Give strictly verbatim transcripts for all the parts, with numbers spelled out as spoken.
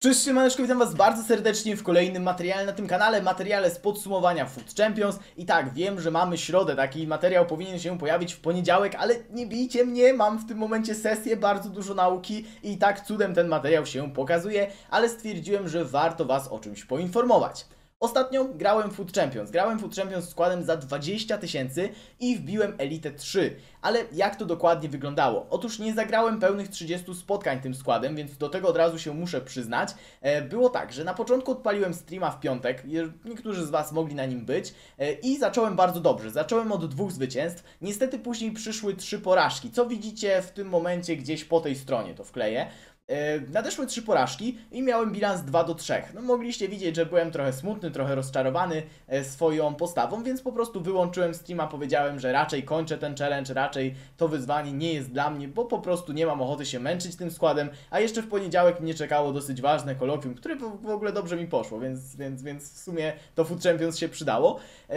Cześć, siemaneczko, witam was bardzo serdecznie w kolejnym materiale na tym kanale, materiale z podsumowania Foot Champions. I tak, wiem, że mamy środę, taki materiał powinien się pojawić w poniedziałek, ale nie bijcie mnie, mam w tym momencie sesję, bardzo dużo nauki i tak cudem ten materiał się pokazuje, ale stwierdziłem, że warto was o czymś poinformować. Ostatnio grałem Foot Champions, grałem Foot Champions składem za dwadzieścia tysięcy i wbiłem Elite trzy. Ale jak to dokładnie wyglądało? Otóż nie zagrałem pełnych trzydziestu spotkań tym składem, więc do tego od razu się muszę przyznać. Było tak, że na początku odpaliłem streama w piątek, niektórzy z was mogli na nim być i zacząłem bardzo dobrze. Zacząłem od dwóch zwycięstw, niestety później przyszły trzy porażki, co widzicie w tym momencie gdzieś po tej stronie, to wkleję. Nadeszły trzy porażki i miałem bilans dwa do trzech. No mogliście widzieć, że byłem trochę smutny, trochę rozczarowany swoją postawą, więc po prostu wyłączyłem streama, powiedziałem, że raczej kończę ten challenge, raczej to wyzwanie nie jest dla mnie, bo po prostu nie mam ochoty się męczyć tym składem, a jeszcze w poniedziałek mnie czekało dosyć ważne kolokwium, które w ogóle dobrze mi poszło, więc, więc, więc w sumie to Foot Champions się przydało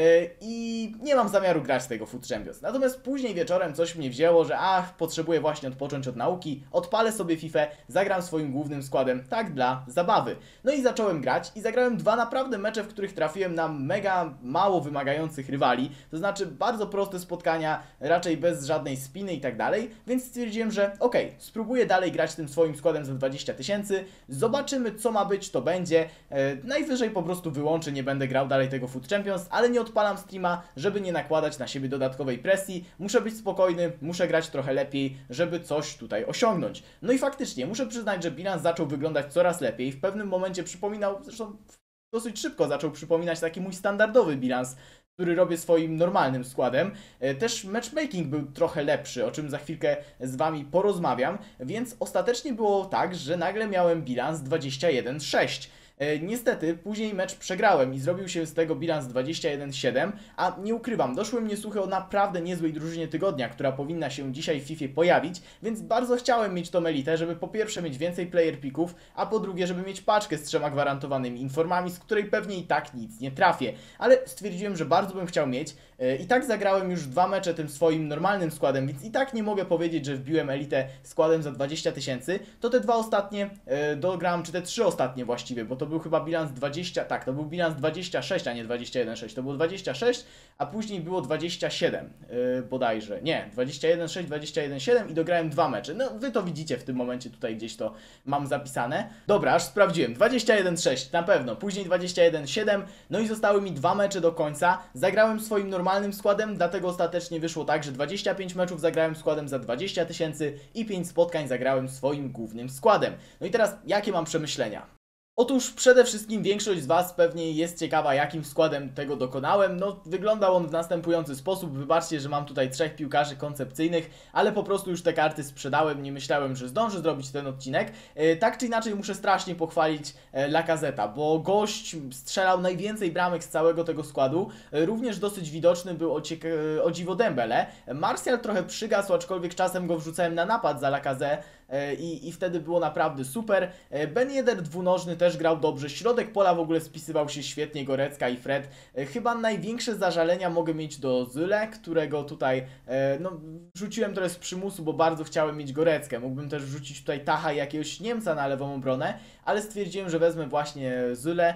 i nie mam zamiaru grać tego Foot Champions. Natomiast później wieczorem coś mnie wzięło, że ach, potrzebuję właśnie odpocząć od nauki, odpalę sobie fifę, zagram swoim głównym składem, tak dla zabawy. No i zacząłem grać i zagrałem dwa naprawdę mecze, w których trafiłem na mega mało wymagających rywali, to znaczy bardzo proste spotkania, raczej bez żadnej spiny i tak dalej, więc stwierdziłem, że okej, okay, spróbuję dalej grać tym swoim składem za dwadzieścia tysięcy, zobaczymy co ma być, to będzie, e, najwyżej po prostu wyłączę, nie będę grał dalej tego Foot Champions, ale nie odpalam streama, żeby nie nakładać na siebie dodatkowej presji, muszę być spokojny, muszę grać trochę lepiej, żeby coś tutaj osiągnąć. No i faktycznie, muszę przyznać, że bilans zaczął wyglądać coraz lepiej. W pewnym momencie przypominał, zresztą dosyć szybko zaczął przypominać taki mój standardowy bilans, który robię swoim normalnym składem. Też matchmaking był trochę lepszy, o czym za chwilkę z wami porozmawiam, więc ostatecznie było tak, że nagle miałem bilans dwadzieścia jeden sześć. Niestety, później mecz przegrałem i zrobił się z tego bilans dwadzieścia jeden siedem, a nie ukrywam, doszły mnie słuchy o naprawdę niezłej drużynie tygodnia, która powinna się dzisiaj w Fifie pojawić, więc bardzo chciałem mieć tą elitę, żeby po pierwsze mieć więcej player picków, a po drugie, żeby mieć paczkę z trzema gwarantowanymi informami, z której pewnie i tak nic nie trafię. Ale stwierdziłem, że bardzo bym chciał mieć i tak zagrałem już dwa mecze tym swoim normalnym składem, więc i tak nie mogę powiedzieć, że wbiłem elitę składem za dwadzieścia tysięcy, to te dwa ostatnie dograłem, czy te trzy ostatnie właściwie, bo to To był chyba bilans dwadzieścia, tak, to był bilans dwadzieścia sześć, a nie dwadzieścia jeden sześć, to było dwadzieścia sześć, a później było dwadzieścia siedem, yy, bodajże, nie, dwadzieścia jeden sześć, dwadzieścia jeden siedem i dograłem dwa mecze, no wy to widzicie w tym momencie, tutaj gdzieś to mam zapisane. Dobra, aż sprawdziłem, dwadzieścia jeden sześć, na pewno, później dwadzieścia jeden siedem, no i zostały mi dwa mecze do końca, zagrałem swoim normalnym składem, dlatego ostatecznie wyszło tak, że dwadzieścia pięć meczów zagrałem składem za dwadzieścia tysięcy i pięć spotkań zagrałem swoim głównym składem. No i teraz, jakie mam przemyślenia? Otóż przede wszystkim większość z was pewnie jest ciekawa, jakim składem tego dokonałem. No wyglądał on w następujący sposób. Wybaczcie, że mam tutaj trzech piłkarzy koncepcyjnych, ale po prostu już te karty sprzedałem, nie myślałem, że zdążę zrobić ten odcinek. E, tak czy inaczej muszę strasznie pochwalić e, Lacazeta, bo gość strzelał najwięcej bramek z całego tego składu. E, również dosyć widoczny był o, e, o dziwo Dembele. Martial trochę przygasł, aczkolwiek czasem go wrzucałem na napad za Lacazette. I, I wtedy było naprawdę super. Ben Yedder dwunożny też grał dobrze. Środek pola w ogóle spisywał się świetnie, Gorecka i Fred. Chyba największe zażalenia mogę mieć do Zyle, którego tutaj no, wrzuciłem trochę z przymusu, bo bardzo chciałem mieć Goreckę. Mógłbym też wrzucić tutaj Taha i jakiegoś Niemca na lewą obronę, ale stwierdziłem, że wezmę właśnie Zyle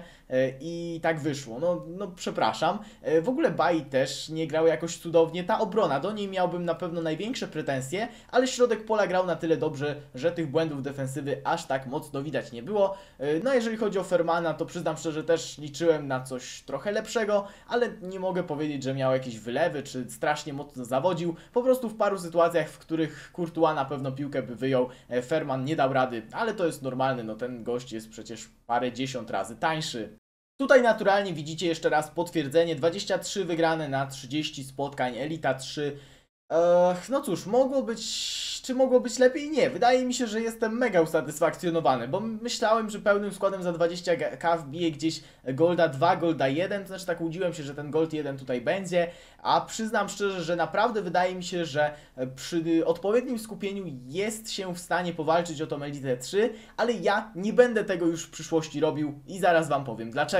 i tak wyszło. No, no przepraszam. W ogóle Bailly też nie grał jakoś cudownie. Ta obrona, do niej miałbym na pewno największe pretensje, ale środek pola grał na tyle dobrze, że tych błędów defensywy aż tak mocno widać nie było. No jeżeli chodzi o Fermana, to przyznam szczerze, też liczyłem na coś trochę lepszego, ale nie mogę powiedzieć, że miał jakieś wylewy, czy strasznie mocno zawodził. Po prostu w paru sytuacjach, w których Courtois na pewno piłkę by wyjął, Ferman nie dał rady, ale to jest normalne, no ten gość jest przecież parę dziesiąt razy tańszy. Tutaj naturalnie widzicie jeszcze raz potwierdzenie, dwadzieścia trzy wygrane na trzydzieści spotkań, Elita trzy. Ech, no cóż, mogło być... Czy mogło być lepiej? Nie. Wydaje mi się, że jestem mega usatysfakcjonowany, bo myślałem, że pełnym składem za dwadzieścia ka wbije gdzieś Golda dwa, Golda jeden, to znaczy tak łudziłem się, że ten Gold jeden tutaj będzie, a przyznam szczerze, że naprawdę wydaje mi się, że przy odpowiednim skupieniu jest się w stanie powalczyć o tą Elite trzy, ale ja nie będę tego już w przyszłości robił i zaraz wam powiem dlaczego.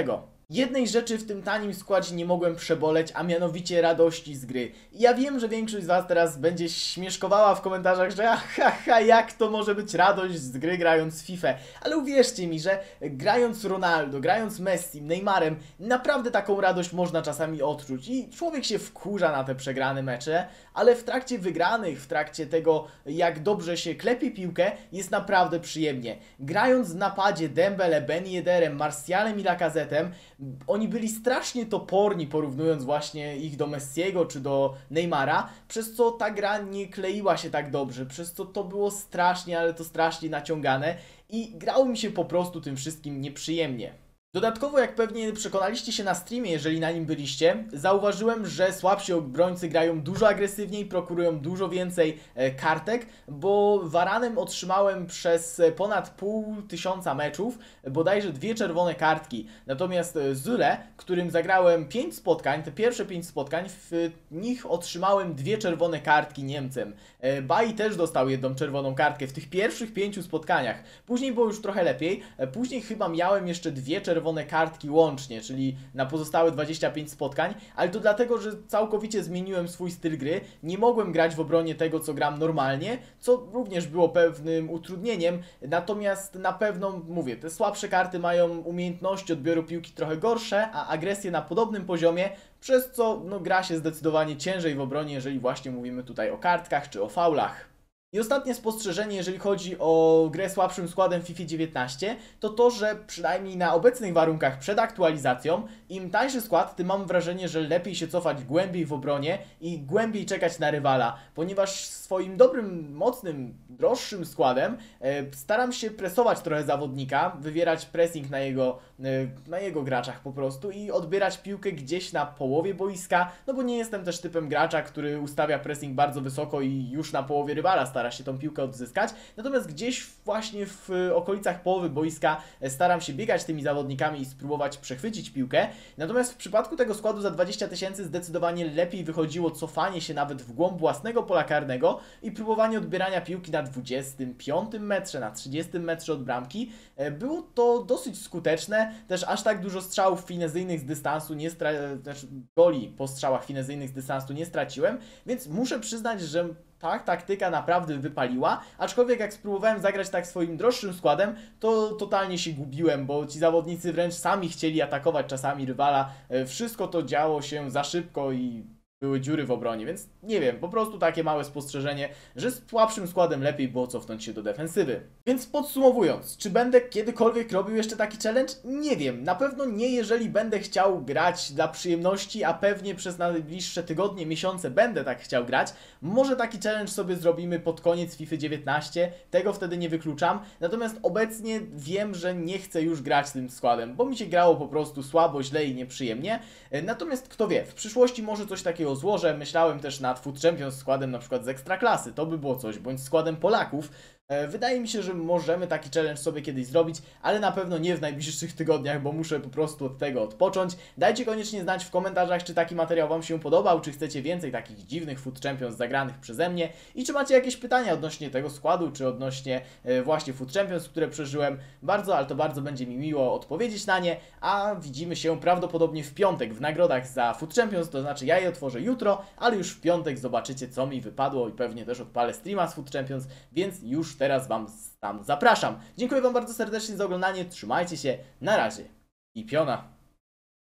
Jednej rzeczy w tym tanim składzie nie mogłem przeboleć, a mianowicie radości z gry. I ja wiem, że większość z was teraz będzie śmieszkowała w komentarzach, że ha, ha, jak to może być radość z gry grając w FIFA. Ale uwierzcie mi, że grając Ronaldo, grając Messi, Neymarem, naprawdę taką radość można czasami odczuć. I człowiek się wkurza na te przegrane mecze, ale w trakcie wygranych, w trakcie tego, jak dobrze się klepie piłkę, jest naprawdę przyjemnie. Grając w napadzie Dembele, Ben Yedderem, Martialem i Lacazette'em, oni byli strasznie toporni, porównując właśnie ich do Messiego czy do Neymara, przez co ta gra nie kleiła się tak dobrze, przez co to było strasznie, ale to strasznie naciągane i grało mi się po prostu tym wszystkim nieprzyjemnie. Dodatkowo, jak pewnie przekonaliście się na streamie, jeżeli na nim byliście, zauważyłem, że słabsi obrońcy grają dużo agresywniej, prokurują dużo więcej e, kartek, bo Varanem otrzymałem przez ponad pół tysiąca meczów bodajże dwie czerwone kartki. Natomiast Zule, którym zagrałem pięć spotkań, te pierwsze pięć spotkań, w nich otrzymałem dwie czerwone kartki Niemcem. E, Bai też dostał jedną czerwoną kartkę w tych pierwszych pięciu spotkaniach. Później było już trochę lepiej, e, później chyba miałem jeszcze dwie czerwone czerwone kartki łącznie, czyli na pozostałe dwadzieścia pięć spotkań, ale to dlatego, że całkowicie zmieniłem swój styl gry, nie mogłem grać w obronie tego, co gram normalnie, co również było pewnym utrudnieniem, natomiast na pewno, mówię, te słabsze karty mają umiejętności odbioru piłki trochę gorsze, a agresję na podobnym poziomie, przez co no, gra się zdecydowanie ciężej w obronie, jeżeli właśnie mówimy tutaj o kartkach czy o faulach. I ostatnie spostrzeżenie, jeżeli chodzi o grę słabszym składem w FIFA dziewiętnaście, to to, że przynajmniej na obecnych warunkach przed aktualizacją, im tańszy skład, tym mam wrażenie, że lepiej się cofać głębiej w obronie i głębiej czekać na rywala, ponieważ swoim dobrym, mocnym, droższym składem e, staram się presować trochę zawodnika, wywierać pressing na jego, e, na jego graczach po prostu i odbierać piłkę gdzieś na połowie boiska, no bo nie jestem też typem gracza, który ustawia pressing bardzo wysoko i już na połowie rywala stara stara się tą piłkę odzyskać, natomiast gdzieś właśnie w okolicach połowy boiska staram się biegać tymi zawodnikami i spróbować przechwycić piłkę, natomiast w przypadku tego składu za dwadzieścia tysięcy zdecydowanie lepiej wychodziło cofanie się nawet w głąb własnego pola karnego i próbowanie odbierania piłki na dwudziestym piątym metrze, na trzydziestym metrze od bramki. Było to dosyć skuteczne, też aż tak dużo strzałów finezyjnych z dystansu nie straciłem, znaczy goli po strzałach finezyjnych z dystansu nie straciłem, więc muszę przyznać, że tak, taktyka naprawdę wypaliła, aczkolwiek jak spróbowałem zagrać tak swoim droższym składem, to totalnie się gubiłem, bo ci zawodnicy wręcz sami chcieli atakować czasami rywala, wszystko to działo się za szybko i były dziury w obronie, więc nie wiem, po prostu takie małe spostrzeżenie, że z słabszym składem lepiej było cofnąć się do defensywy. Więc podsumowując, czy będę kiedykolwiek robił jeszcze taki challenge? Nie wiem, na pewno nie, jeżeli będę chciał grać dla przyjemności, a pewnie przez najbliższe tygodnie, miesiące będę tak chciał grać. Może taki challenge sobie zrobimy pod koniec FIFA dziewiętnaście, tego wtedy nie wykluczam, natomiast obecnie wiem, że nie chcę już grać tym składem, bo mi się grało po prostu słabo, źle i nieprzyjemnie. Natomiast kto wie, w przyszłości może coś takiego złożę. Myślałem też nad Foot Champions składem na przykład z Ekstraklasy, to by było coś, bądź składem Polaków. Wydaje mi się, że możemy taki challenge sobie kiedyś zrobić, ale na pewno nie w najbliższych tygodniach, bo muszę po prostu od tego odpocząć. Dajcie koniecznie znać w komentarzach, czy taki materiał Wam się podobał, czy chcecie więcej takich dziwnych Foot Champions zagranych przeze mnie i czy macie jakieś pytania odnośnie tego składu, czy odnośnie właśnie Foot Champions, które przeżyłem. Bardzo, ale to bardzo będzie mi miło odpowiedzieć na nie, a widzimy się prawdopodobnie w piątek w nagrodach za Foot Champions, to znaczy ja je otworzę jutro, ale już w piątek zobaczycie, co mi wypadło i pewnie też odpalę streama z Foot Champions, więc już teraz Wam tam zapraszam. Dziękuję Wam bardzo serdecznie za oglądanie, trzymajcie się, na razie i piona.